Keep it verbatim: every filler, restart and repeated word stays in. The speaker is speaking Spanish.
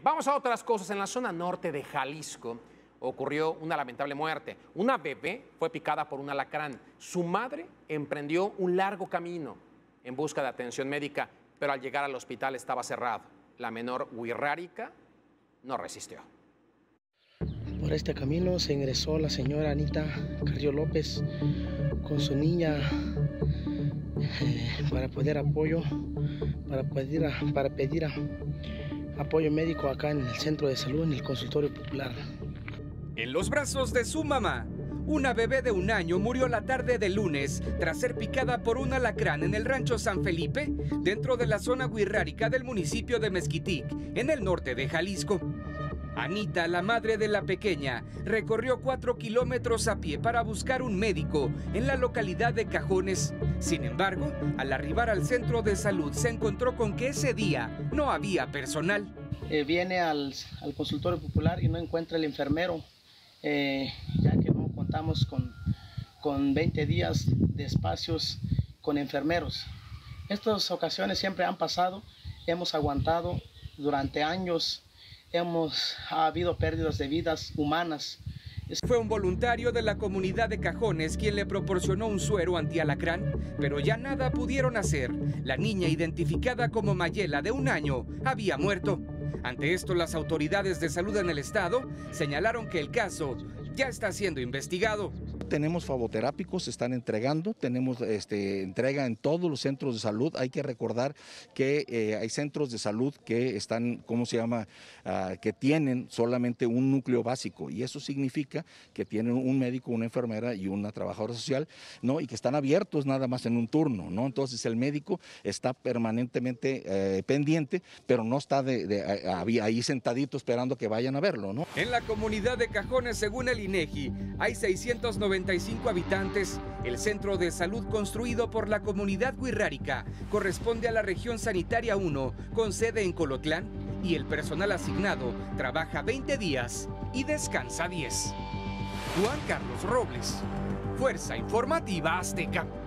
vamos a otras cosas. En la zona norte de Jalisco ocurrió una lamentable muerte. Una bebé fue picada por un alacrán. Su madre emprendió un largo camino en busca de atención médica, pero al llegar al hospital estaba cerrado. La menor Wixárika no resistió. Por este camino se ingresó la señora Anita Carrillo López con su niña eh, para poder apoyo, para pedir, para pedir apoyo médico acá en el centro de salud, en el consultorio popular. En los brazos de su mamá, una bebé de un año murió la tarde del lunes tras ser picada por un alacrán en el rancho San Felipe, dentro de la zona Wixárika del municipio de Mezquitic, en el norte de Jalisco. Anita, la madre de la pequeña, recorrió cuatro kilómetros a pie para buscar un médico en la localidad de Cajones. Sin embargo, al arribar al centro de salud se encontró con que ese día no había personal. Eh, viene al, al consultorio popular y no encuentra el enfermero, eh, ya que no contamos con, con veinte días de espacios con enfermeros. Estas ocasiones siempre han pasado, hemos aguantado durante años. Hemos, ha habido pérdidas de vidas humanas. Fue un voluntario de la comunidad de Cajones quien le proporcionó un suero antialacrán, pero ya nada pudieron hacer. La niña, identificada como Mayela, de un año, había muerto. Ante esto, las autoridades de salud en el estado señalaron que el caso ya está siendo investigado. Tenemos favoterápicos, se están entregando, tenemos este, entrega en todos los centros de salud. Hay que recordar que eh, hay centros de salud que están, ¿cómo se llama?, uh, que tienen solamente un núcleo básico, y eso significa que tienen un médico, una enfermera y una trabajadora social, ¿no?, y que están abiertos nada más en un turno, ¿no? Entonces el médico está permanentemente eh, pendiente, pero no está de, de, de, ahí sentadito esperando que vayan a verlo, ¿no? En la comunidad de Cajones, según el INEGI, hay seiscientos noventa y cinco habitantes. El centro de salud construido por la comunidad Wixárika corresponde a la región sanitaria uno, con sede en Colotlán, y el personal asignado trabaja veinte días y descansa diez. Juan Carlos Robles, Fuerza Informativa Azteca.